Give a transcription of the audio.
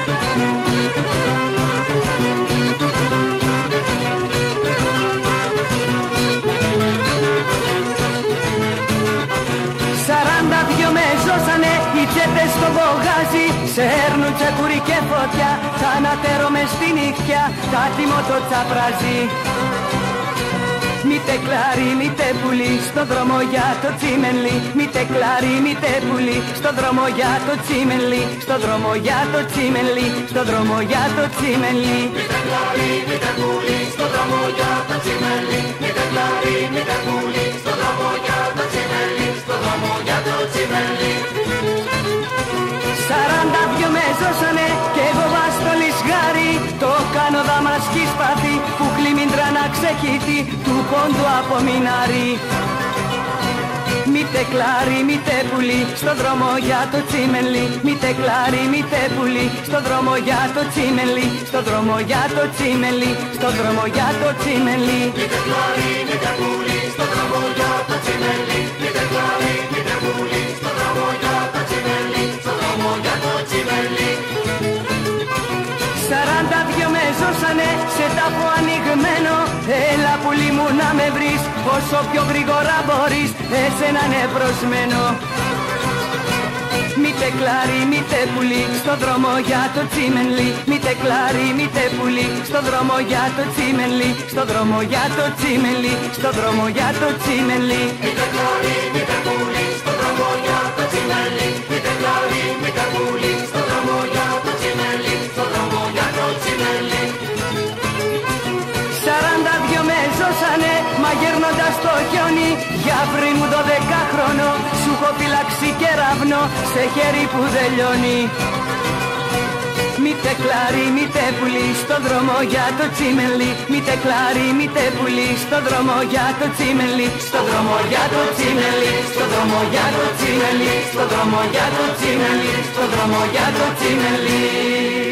Με ζώσανε οι τσέπες στο βογάζι, σέρνουν τσακούρι και φωτιά, θανατέρω μες στη νύχια, τάτιμο το τσαπράζι. Μήτε κλάρι, μήτε πουλί, στο δρόμο για το τσίμενλι. Μήτε κλάρι, μήτε πουλί, στο δρόμο για το τσίμενλι. Στο δρόμο για το τσίμενλι, στο δρόμο για το τσίμενλι. Μήτε κλάρι, μήτε πουλί, στο δρόμο για το τσίμενλι. Μήτε κλάρι, μήτε πουλί, στο δρόμο για το τσίμενλι. Στο δρόμο για το τσίμενλι. 42 με ζώσανε κι εγώ βάζ το λησγάρι. Το κάνω δαμασκή σπαθί που κλιμίντρα να ξεχύτει του πόντου από μινάρι. Μήτε κλάρι, μήτε πουλί, στο δρόμο για το τσίμενλι. Μήτε κλάρι, μήτε πουλί, στο δρόμο για το τσίμενλι. Στο δρόμο για το τσίμενλι, στο δρόμο για το τσίμενλι. Μήτε κλάρι, μήτε πουλί, στο δρόμο για το τσίμενλι. Μήτε κλάρι, μήτε πουλί, στο δρόμο για το τσίμενλι. Στο δρόμο για το τσίμενλι. 42 με ζώσανε σε τάφο ανοιγμένο. Έλα πουλί μου να με βρεις, όσο πιο γρήγορα μπορείς, εσένα ναι προσμένο. Μήτε κλάρι, μήτε πουλί, στο δρόμο για το τσίμενλι. Μήτε κλάρι, μήτε πουλί, στο δρόμο για το τσίμενλι. Στο δρόμο για το τσίμενλι, στο δρόμο για το τσίμενλι. Μήτε κλάρι, μήτε πουλί, στο δρόμο για το τσίμενλι. Μήτε κλάρι, μήτε πουλί, στο δρόμο για το τσίμενλι. Στο δρόμο για το τσίμενλι. 42 με ζώσανε μαγέρνοντας το χιόνι. Για πριν μου 12 χρόνο σου έχω φυλάξει κεραυνό σε χέρι που δεν λιώνει. Μήτε κλάρι, μήτε πουλί, στο δρόμο για το τσίμενλι. Μήτε κλάρι, μήτε πουλί, στο δρόμο για το τσίμενλι. Στο δρόμο για το τσίμενλι, στο δρόμο για το τσίμενλι. Στο δρόμο για το τσίμενλι, στο δρόμο για το τσίμενλι.